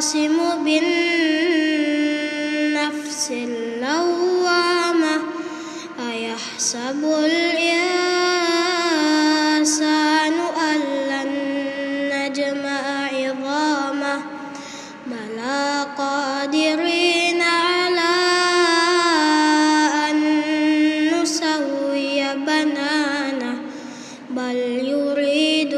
أقسم بالنفس اللوامة أيحسب الإنسان أن لن نجمع عظامه بلى قادرين على أن نسوي بنانه بل يريد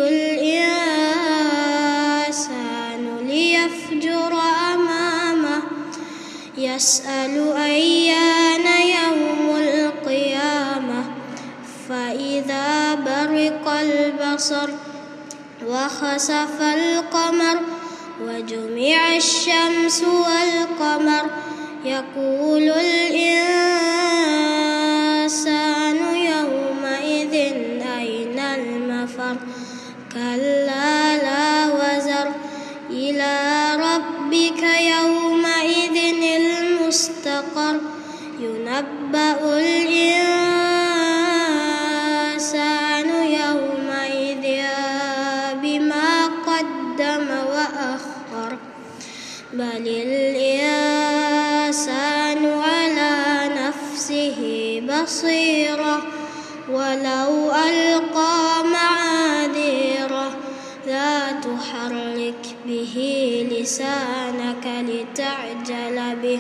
الإنسان ليفجر أمامه يسأل أيان يوم القيامة فإذا برق البصر وخسف القمر وجمع الشمس والقمر يقول الإنسان يومئذ أين المفر كلا لا وزر إلى ربك يومئذ المستقر ينبأ الإنسان يومئذ بما قدم وأخر بل الإنسان على نفسه بصيرة ولو ألقى معاذيره لا تحرك به لسانك لتعجل به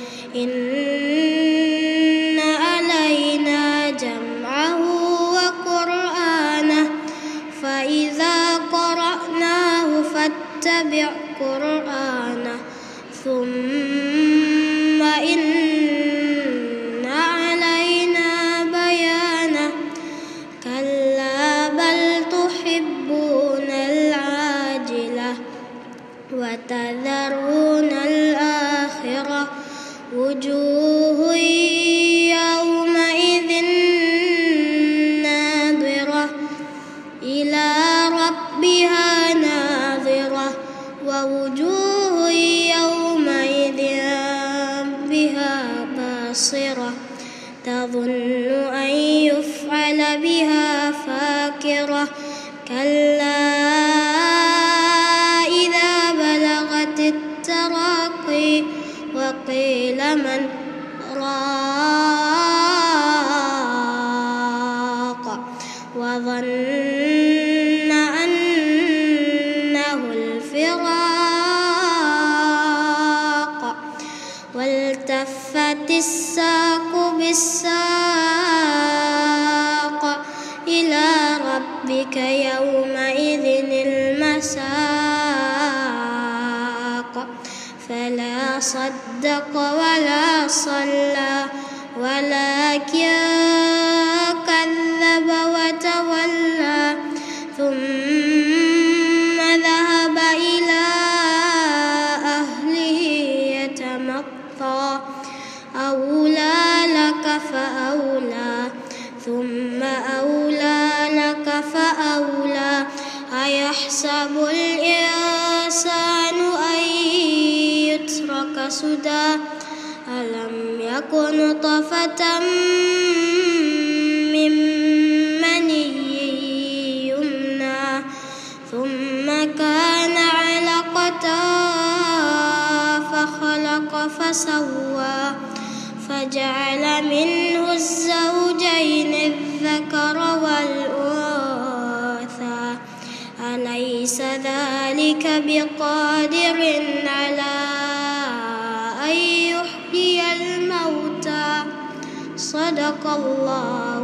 إن علينا جمعه وقرآنه فإذا قرأناه فاتبع قرآنه ثم إن علينا بيانه كلا بل تحبون العاجلة وتذرون الآخرة وجوه يومئذ ناظرة إلى ربها ناظرة ووجوه يومئذ بها باصرة تظن أن يفعل بها فاقرة كلا إذا بلغت التراقي وقيل من راق وظن أنه الفراق والتفت الساق بالساق إلى ربك يومئذ المساق فلا صدق ولا صلى ولكن كذب وتولى ثم ذهب إلى أهله يتمطى أولى لك فأولى ثم أولى لك فأولى أيحسب الإنسان أن يترك سدى ألم يكن نطفة من مني يمنى ثم كان علقة فخلق فسوى فجعل منه الزوجين الذكر والأنثى أليس ذلك بقادر على أن يحيي الموتى صدق الله